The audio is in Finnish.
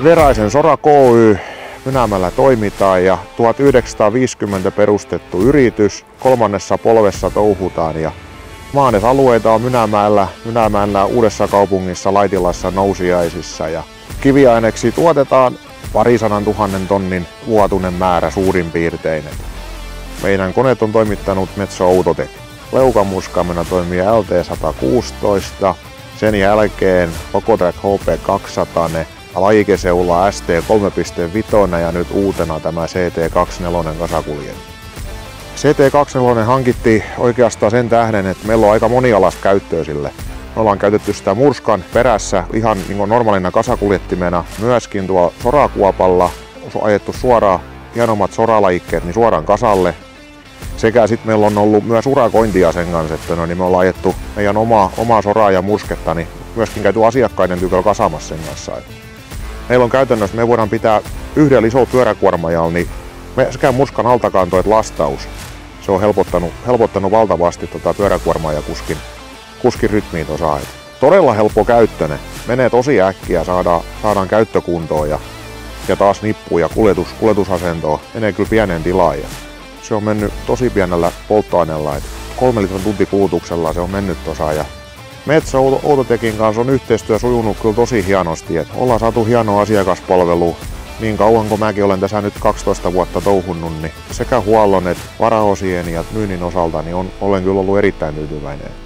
Veräisen Sora Ky Mynämäellä toimitaan ja 1950 perustettu yritys. 3. polvessa touhutaan ja maanesalueita on Mynämäellä, Uudessakaupungissa, Laitilassa, Nousiaisissa ja kiviaineeksi tuotetaan 200 000 tonnin vuotuinen määrä suurin piirtein. Meidän koneet on toimittanut Metso Outotec. Leukamurskaamena toimii LT116, sen jälkeen Lokotrack HP200, lajikeseula ST 3.5 ja nyt uutena tämä CT24 kasakuljetin. CT24 hankittiin oikeastaan sen tähden, että meillä on aika monialaista käyttöä sille. Me ollaan käytetty sitä murskan perässä ihan niin normaalina kasakuljettimena, myöskin tuolla sorakuopalla ajettu suoraan hienommat soralajikkeet niin suoraan kasalle. Sekä sitten meillä on ollut myös urakointia sen kanssa, että me ollaan ajettu meidän omaa soraa ja mursketta, niin myöskin käyty asiakkaiden tyköllä kasaamassa sen kanssa. Meillä on käytännössä, me voidaan pitää yhdellä isolla pyöräkuormajalla, niin sekä murskan altakanto että lastaus. Se on helpottanut valtavasti pyöräkuormaa ja kuskin rytmiä tuossa. Todella helppo käyttöinen. Menee tosi äkkiä, saadaan käyttökuntoon ja taas nippuun ja kuljetusasentoon. Menee kyllä pieneen tilaan. Se on mennyt tosi pienellä polttoaineella, 3 litran tuntikulutuksella se on mennyt tuossa. Metso Outotecin kanssa on yhteistyö sujunut kyllä tosi hienosti. Ollaan saatu hienoa asiakaspalvelua. Niin kauan kun mäkin olen tässä nyt 12 vuotta touhunnut, niin sekä huollon että varaosien ja myynnin osalta niin olen kyllä ollut erittäin tyytyväinen.